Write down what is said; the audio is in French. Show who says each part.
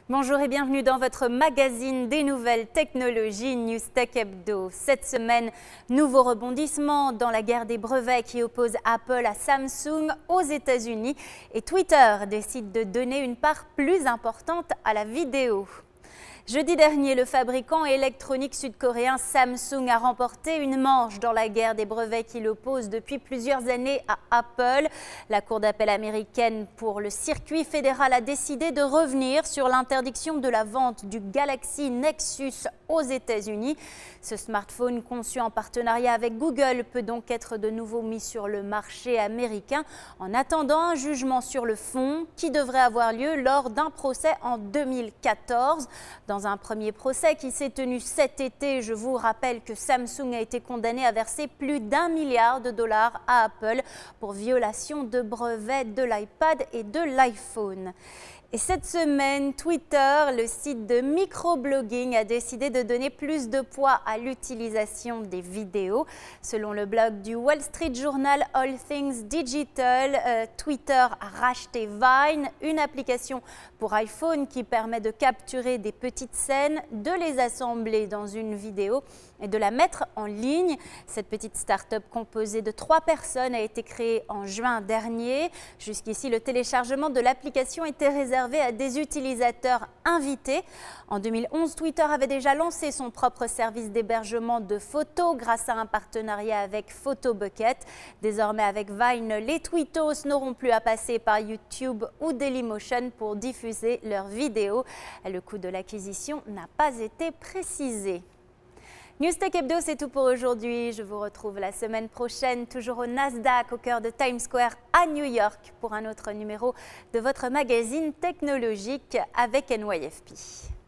Speaker 1: Bonjour et bienvenue dans votre magazine des nouvelles technologies Newstech Hebdo. Cette semaine, nouveau rebondissement dans la guerre des brevets qui oppose Apple à Samsung aux États-Unis et Twitter décide de donner une part plus importante à la vidéo. Jeudi dernier, le fabricant électronique sud-coréen Samsung a remporté une manche dans la guerre des brevets qui l'oppose depuis plusieurs années à Apple. La Cour d'appel américaine pour le circuit fédéral a décidé de revenir sur l'interdiction de la vente du Galaxy Nexus aux États-Unis. Ce smartphone conçu en partenariat avec Google peut donc être de nouveau mis sur le marché américain en attendant un jugement sur le fond qui devrait avoir lieu lors d'un procès en 2014. Dans un premier procès qui s'est tenu cet été, je vous rappelle que Samsung a été condamné à verser plus d'1 milliard de dollars à Apple pour violation de brevets de l'iPad et de l'iPhone. Et cette semaine, Twitter, le site de microblogging, a décidé de donner plus de poids à l'utilisation des vidéos. Selon le blog du Wall Street Journal All Things Digital, Twitter a racheté Vine, une application pour iPhone qui permet de capturer des petites scènes, de les assembler dans une vidéo et de la mettre en ligne. Cette petite start-up composée de 3 personnes a été créée en juin dernier. Jusqu'ici, le téléchargement de l'application était réservé à des utilisateurs invités. En 2011, Twitter avait déjà lancé son propre service d'hébergement de photos grâce à un partenariat avec Photobucket. Désormais, avec Vine, les tweetos n'auront plus à passer par YouTube ou Dailymotion pour diffuser leurs vidéos. Le coût de l'acquisition n'a pas été précisé. Newstech Hebdo, c'est tout pour aujourd'hui. Je vous retrouve la semaine prochaine, toujours au Nasdaq, au cœur de Times Square à New York, pour un autre numéro de votre magazine technologique avec NYFP.